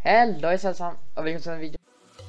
Halløj alle sammen, og velkommen til en video.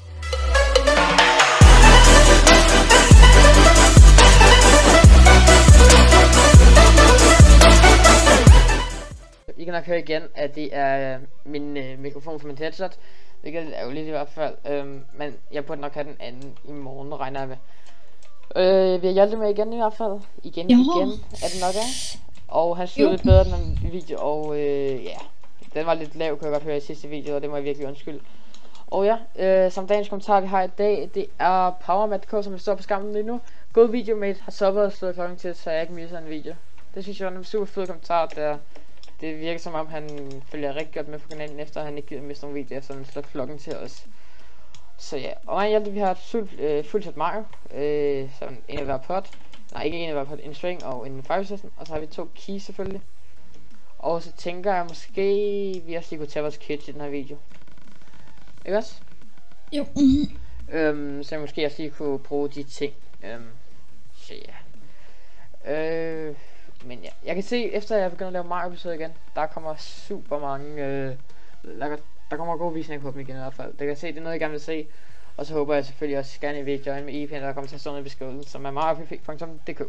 I kan nok høre igen, at det er min mikrofon for min headset. Hvilket er jo lidt i hvert fald. Men jeg burde nok have den anden i morgen, regner jeg med. Vi har hjulpet med igen i hvert fald. Igen er det nok af. Og han stod lidt bedre den video, og ja. Den var lidt lav, kan jeg godt høre i sidste video, og det må jeg virkelig undskylde. Og ja, som dagens kommentar vi har i dag, det er PowerMatt.dk, som står på skærmen lige nu. God video, mate. Har stoppet og slået klokken til, så jeg ikke misser en video. Det synes jeg var en super fed kommentar, der det virker som om han følger rigtig godt med på kanalen, efter han ikke gider miste nogle videoer, efter han slår klokken til os. Så ja, og vi har et fuldt set Mario, sådan en af hver pot. Nej, ikke en af hver pot, en string og en fire system, og så har vi 2 keys selvfølgelig. Og så tænker jeg måske, vi også lige kunne tage vores kit i den her video. Ikke også? Jo. Så jeg måske også lige kunne bruge de ting. Så ja. Men ja, jeg kan se, efter jeg begynder at lave Mario-episode igen, der kommer super mange, der kommer gode visninger på dem igen i hvert fald. Det kan jeg se, det er noget jeg gerne vil se. Og så håber jeg selvfølgelig også gerne i videoen med IP'en, der kommer til at stå nede i beskrivelsen, som er mario.dk.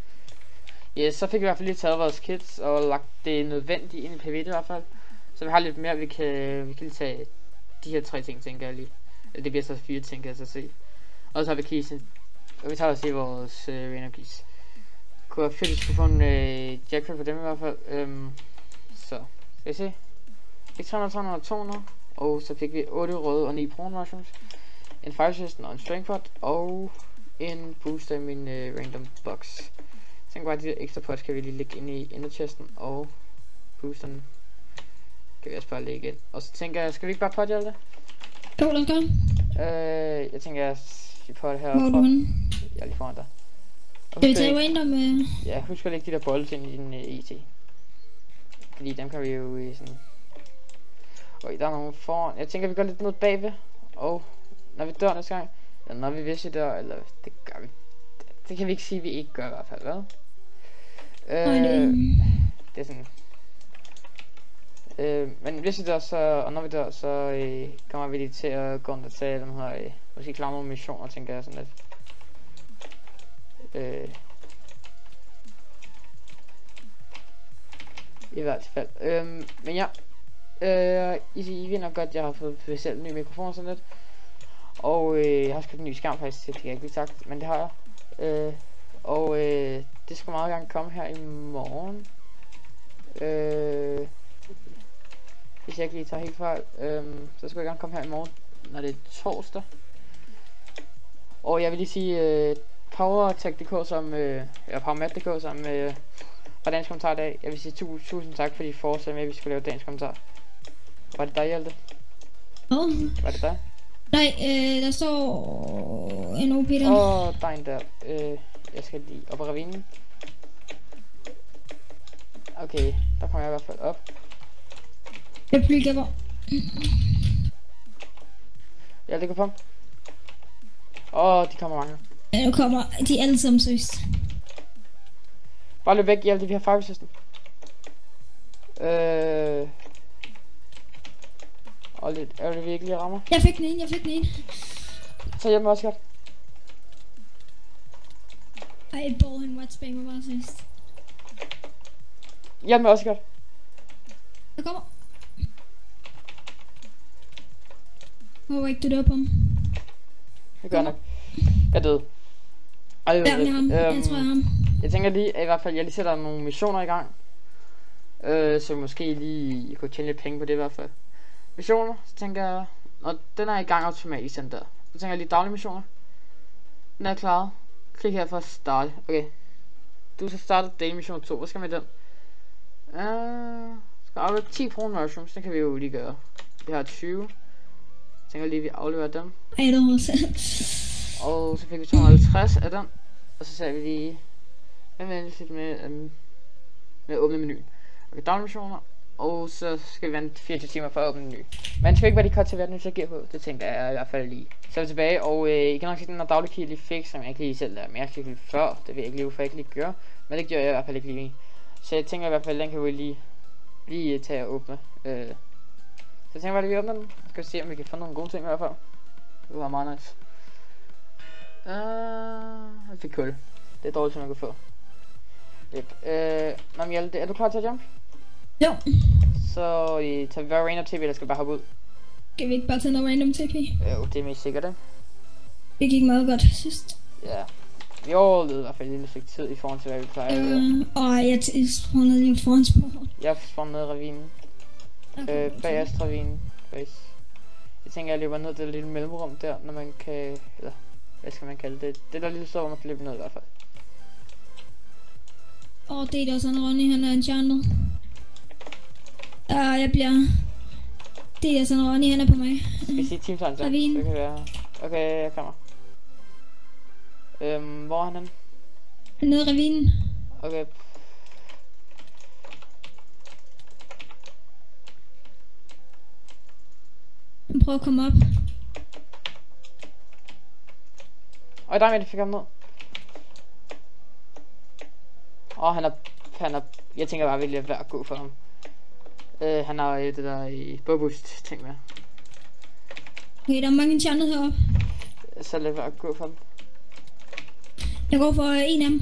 Ja, så fik vi i hvert fald lige taget vores kits og lagt det nødvendige ind i PvP i hvert fald. Så vi har lidt mere, vi kan lige tage de her 3 ting, tænker jeg lige. Det bliver så 4 ting, kan jeg så se. Og så har vi keysen, og vi tager også lige vores random keys. Kunne være fedt, hvis vi kunne få en jackpot for dem i hvert fald. Så skal vi se. Fik 300, 300 og 200. Og så fik vi 8 røde og 9 brune mushrooms. En fire system og en string pot. Og en booster i min random box. Så bare de der ekstra pots kan vi lige lægge ind i enderchesten, og boosteren kan vi også bare lægge ind. Og så tænker jeg, skal vi ikke bare potte det? Jo, lad os gøre. Jeg tænker, vi potter her. Hvor er du henne? Jeg er lige foran dig. Skal vi tage random med? Ja, husk at lægge de der bolde ind i din IT. Fordi dem kan vi jo sådan. Og der er nogle foran. Jeg tænker, vi går lidt ned bagved. Og når vi dør næste gang, eller når vi hvis vi dør, eller det gør vi. Det kan vi ikke sige, vi ikke gør i hvert fald, hvad? Det er sådan. Men hvis vi dør, så, og når vi dør, så kommer vi lige til at gå rundt og tage den her, måske klare nogle missioner, tænker jeg sådan lidt. I hvert fald. Men ja, I ved nok godt, jeg har fået specielt en ny mikrofon og sådan lidt. Og jeg har skrevet en ny skærm faktisk, det har jeg ikke lige sagt, men det har jeg. Det skal meget gerne komme her i morgen. Hvis jeg ikke lige tager helt fejl, så skal jeg gerne komme her i morgen, når det er torsdag. Og jeg vil lige sige PowerMatt.dk som PowerMatt.dk som var dagens kommentar i dag. Jeg vil sige tusind tak fordi I fortsætter med, at vi skulle lave dagens kommentar. Var det dig, Hjalte? Var det dig? Nej, der står en OP der. Der er en der. Jeg skal lige op ad ravinen. Okay, der kommer jeg i hvert fald op. Jeg bliver bare. Ja, det går på. De kommer mange. Ja, nu kommer de alle sammen seriøst. Bare løb væk, Hjalte, vi har fire system. Og lidt, er det virkelig rammer? Jeg fik den ene, Så hjælp mig også godt. Ej, Bo, han watchbanger bare seriøst. Hjælp mig også godt. Jeg kommer. Håber ikke du dør på ham. Det gør nok. Jeg døde. Ja, det er ham. Jeg tror jeg ham. Jeg tænker lige, at i hvert fald jeg lige sætter nogle missioner i gang. Så måske lige kunne tjene lidt penge på det i hvert fald. Missioner, så tænker jeg, når den er i gang automatisk den der. Så tænker jeg lige daglige missioner. Den er klaret. Klik her for at starte. Okay. Du skal starte daily mission 2. Hvad skal man med den? Skal aflevere 10 brune mushrooms. Den kan vi jo lige gøre. Vi har 20. Jeg tænker lige, at vi afleverer dem. Og så fik vi 250 af den. Og så ser vi lige med at åbne menuen. Okay, daglige missioner. Og så skal vi vente 24 timer for at åbne en ny. Men det skal ikke være de kort til verden, så giver på. Det tænker jeg i hvert fald lige. Så er vi tilbage, og I kan nok se den der daglige key lige fik, som jeg ikke lige selv lavede mere til før. Det ved jeg ikke lige, hvorfor jeg ikke lige gør. Men det gør jeg i hvert fald ikke lige. Så jeg tænker i hvert fald, den kan vi lige tage og åbne. Så jeg tænker bare, at vi åbner den. Skal vi se, om vi kan få nogle gode ting i hvert fald. Det var meget nice. Jeg fik kul. Det er dårligt, som jeg kunne få. Yep. Nå, Hjalte, er du klar til at jump? Jo. Så tager vi bare random TP, eller skal bare hoppe ud? Kan vi ikke bare tage noget random TP? Jo, det er mest sikkert, ikke? Det gik meget godt sidst. Ja. Vi overlevede i hvert fald en lille stykke tid i forhold til, hvad vi plejer at gøre. Jeg spawnede lige foran sporet. Jeg spawnede ned i ravinen. Bag os ravinen. Jeg tænker, jeg løber ned det lille mellemrum der, når man kan... Eller, hvad skal man kalde det? Det der lille sted, hvor man kan løbe ned i hvert fald. Det er også en Ronny, han er enchanted. Jeg bliver... Det er sådan en Ronny, han er på mig. Skal vi sige teamtegn så? Ravinen. Det kan være... Okay, jeg kommer. Hvor er han henne? Nede i ravinen. Okay. Han prøver at komme op. Der er med, det fik ham ned. Han er... Jeg tænker bare, at det er værd at gå for ham. Han har det der i boboost ting med. Okay, der er mange enchanted heroppe. Så er det værd at gå for ham. Jeg går for en af dem.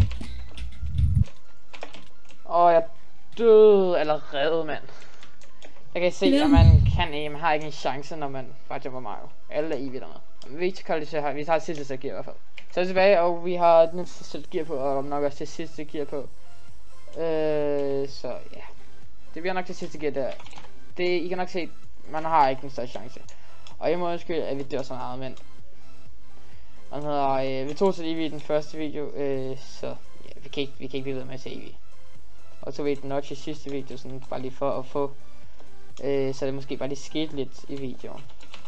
Jeg døde allerede, mand. Jeg kan se, at man har ikke en chance, når man bare jumper Mario. Alle er evigt dernede. Vi tager sidste sæt gear i hvert fald. Så er vi tilbage, og vi har et nyt sæt gear på, og nok også det sidste gear på. Så ja. Det bliver nok det sidste gear der. I kan nok se, man har ikke en større chance. Og jeg må undskylde, at vi dør så meget, men... vi tog til Eevee i den første video, så ja, vi kan ikke blive ved med at se Eevee. Og så ved den nok i sidste video, sådan bare lige for at få, så det måske bare lige skete lidt i videoen.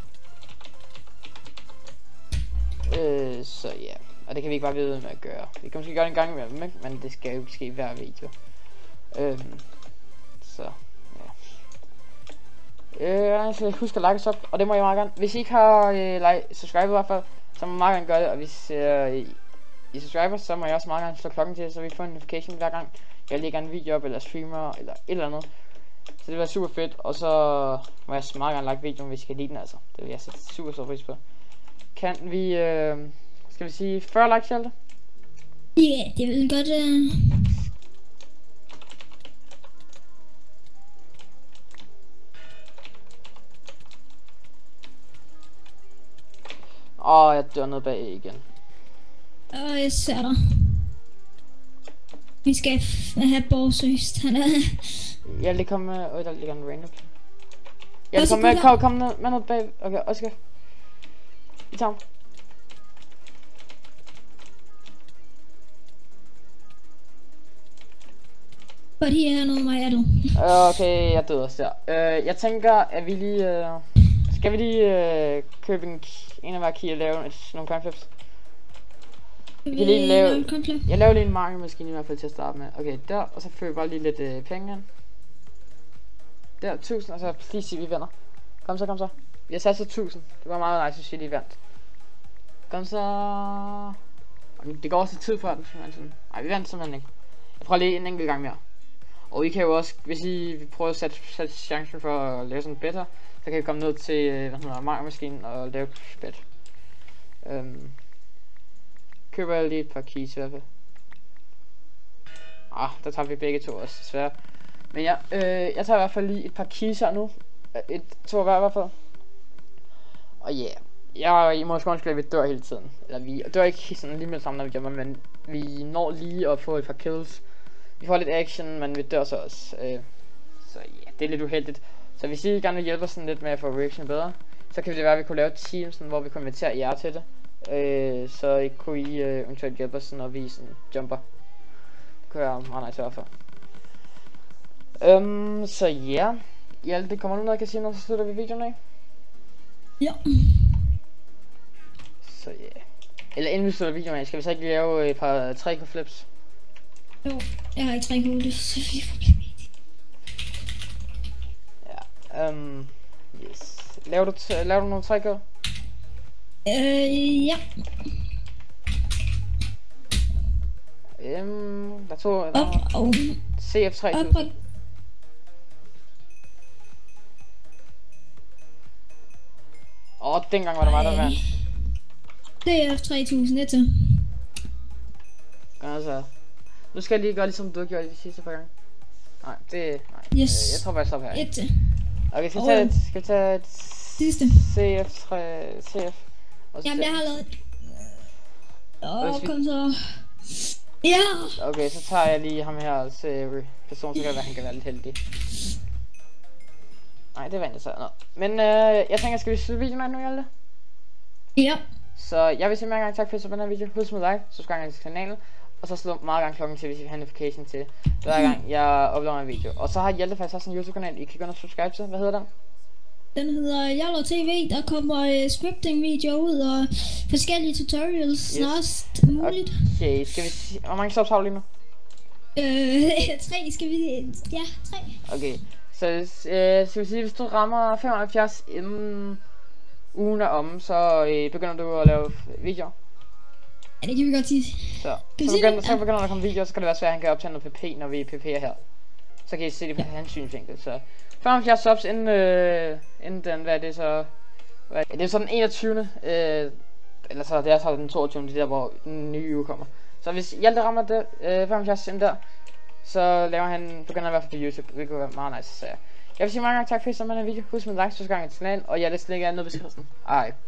Så ja, og det kan vi ikke bare blive ved med at gøre. Vi kan måske gøre det en gang imellem, men det skal jo ikke ske hver video. Så ja. Så husk at like os op, og det må jeg meget gerne. Hvis I ikke har subscribe i hvert fald, så må jeg meget gerne gøre det, og hvis I subscriber, så må jeg også meget gerne slå klokken til, så vi får en notification hver gang jeg lægger en video op, eller streamer, eller et eller andet. Så det bliver super fedt, og så må jeg meget gerne like videoen, hvis I kan lide den, altså. Det vil jeg sætte super stor pris på. Kan vi, skal vi sige 40 likes, Hjalte? Ja, det vil godt, Jeg dør ned bag igen. Jeg ser dig. Vi skal have Borsøst. Han er... Ja, det kommer med... der ligger en random. Ja, det kommer med. Kom ned bag. Okay, Oscar. I tager ham. But her er noget mig, er du? Okay, jeg døde også der. Jeg tænker, at vi lige... skal vi lige købe en af hver key og lave nogle coinflips? Jeg laver lige en Mario maskine i hvert fald til at starte med. Okay, der, og så fører vi bare lige lidt penge ind. Der, 1000, og så lige sige, vi vinder. Kom så. Vi har sat så 1000. Det var meget nice, hvis vi lige vandt. Kom så. Det går også tid før den, men sådan. Nej, vi vandt simpelthen ikke. Jeg prøver lige en enkelt gang mere. Og I kan jo også, hvis I prøver at sætte chancen for at lave sådan better, så kan I komme ned til, Mario-maskinen og lave bet. Køber jeg lige et par keys i hvert fald. Der tager vi begge to også, desværre. Men ja, jeg tager i hvert fald lige et par keys her nu. To hver i hvert fald. Og ja, I må også at vi dør hele tiden. Eller vi dør ikke sådan lige med det samme, når vi jumper, men vi når lige at få et par kills. Vi får lidt action, men vi dør så også. Så ja, det er lidt uheldigt. Så hvis I gerne vil hjælpe os sådan lidt med at få reaction bedre, så kan det være, at vi kunne lave et team, sådan, hvor vi kunne invitere jer til det. Så I kunne eventuelt hjælpe os, når vi sådan jumper. Det kunne være meget nice i hvert fald. Så ja. Hjalte, kommer nu noget, jeg kan sige noget, så slutter vi videoen af? Ja. Så ja. Eller inden vi slutter videoen af, skal vi så ikke lave et par 3 flips? Jo, jeg har ikke 3 det så vi får ja, yes. Laver du nogle 3 ja. Der tog op. CF3000. dengang var det mig, der vandt. DF 3001 til. Altså, nu skal jeg lige gøre ligesom du har gjort de sidste par gange. Nej, nej. Yes. Jeg tror bare, jeg stopper her. 1 til. Okay, skal vi tage et Sidste. CF. Og så Jamen, jeg har lavet... kom så. Ja! Okay, så tager jeg lige ham her til person, så kan det være, han kan være lidt heldig. Nej, det vandt jeg så. Nå. Men jeg tænker, skal vi slutte videoen af nu, Hjalte? Ja. Så jeg vil sige mange gange tak for at se på den her video. Husk at like, subscribe til kanalen. Og så slå meget gang klokken til, hvis I vil have notification til hver gang jeg uploader en video. Og så har Hjalte faktisk også en YouTube-kanal, I kan gå ind og subscribe til. Hvad hedder den? Den hedder Hjalte TV. Der kommer scripting-videoer ud og forskellige tutorials snarest muligt. Okay, skal vi sige... Hvor mange subs har du lige nu? 3 skal vi... Ja, 3. Okay, så skal vi sige, hvis du rammer 75 inden ugen er omme, så begynder du at lave videoer. Ja, det kan vi godt sige. Så begynder der at komme videoer, så kan det være svært, at han kan optage noget PP, når vi PP'er her. Så kan I se det på hans synsvinkel, så 75 subs inden den, hvad er det så? Det er så den 21. Eller så det er så den 22. Det der, hvor den nye uge kommer. Så hvis Hjalte rammer det 75 inden der, så laver han, begynder han i hvert fald på YouTube. Det kunne være meget nice, så jeg vil sige mange gange tak for at I så med den video. Husk at like, subscribe til kanalen, og Hjalte slikker ned i beskrivelsen. Ej.